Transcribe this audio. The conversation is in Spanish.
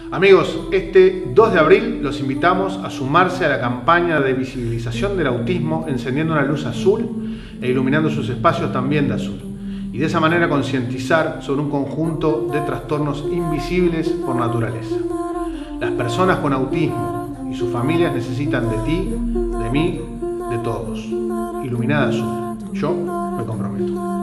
Amigos, este 2 de abril los invitamos a sumarse a la campaña de visibilización del autismo encendiendo una luz azul e iluminando sus espacios también de azul. Y de esa manera concientizar sobre un conjunto de trastornos invisibles por naturaleza. Las personas con autismo y sus familias necesitan de ti, de mí, de todos. Iluminada azul. Yo me comprometo.